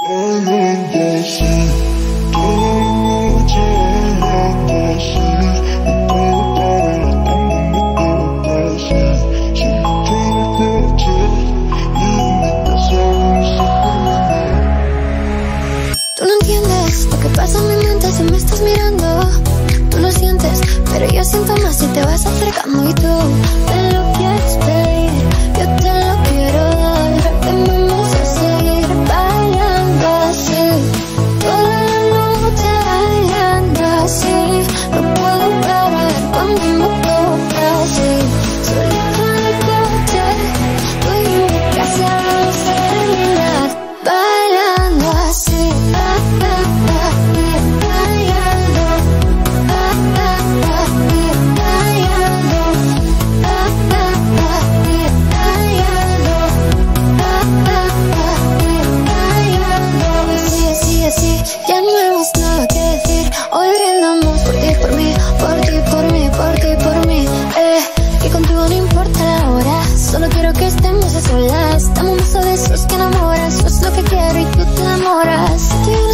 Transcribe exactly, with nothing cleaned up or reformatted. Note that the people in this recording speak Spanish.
Tú no entiendes lo que pasa en mi mente si me estás mirando. Tú lo sientes, pero yo siento más si te vas acercando. Y tú me lo quieres pedir, yo te lo quiero dar. ¿Qué vamos a seguir bailando así? Toda la noche bailando así. No puedo parar cuando me toca así. Solito en el coche, tú y yo en mi casa vamos a terminar bailando así. Ya no hay más nada que decir. Hoy brindamos por ti, por mí, por ti, por mí, por ti, por mí, eh. Y contigo no importa la hora, solo quiero que estemos a solas. Dame un beso de esos que enamoran, eso es lo que quiero y tú te enamoras.